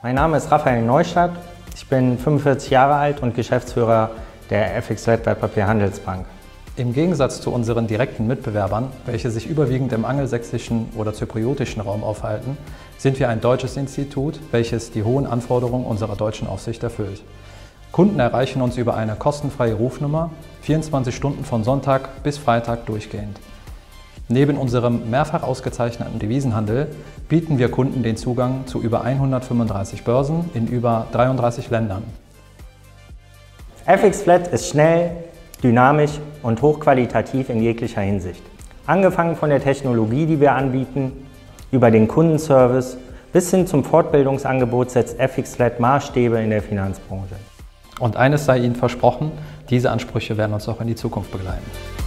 Mein Name ist Raphael Neustadt. Ich bin 45 Jahre alt und Geschäftsführer der FX-Flat Wertpapierhandelsbank. Im Gegensatz zu unseren direkten Mitbewerbern, welche sich überwiegend im angelsächsischen oder zypriotischen Raum aufhalten, sind wir ein deutsches Institut, welches die hohen Anforderungen unserer deutschen Aufsicht erfüllt. Kunden erreichen uns über eine kostenfreie Rufnummer, 24 Stunden von Sonntag bis Freitag durchgehend. Neben unserem mehrfach ausgezeichneten Devisenhandel bieten wir Kunden den Zugang zu über 135 Börsen in über 33 Ländern. FX-Flat ist schnell, dynamisch und hochqualitativ in jeglicher Hinsicht. Angefangen von der Technologie, die wir anbieten, über den Kundenservice bis hin zum Fortbildungsangebot setzt FX-Flat Maßstäbe in der Finanzbranche. Und eines sei Ihnen versprochen, diese Ansprüche werden uns auch in die Zukunft begleiten.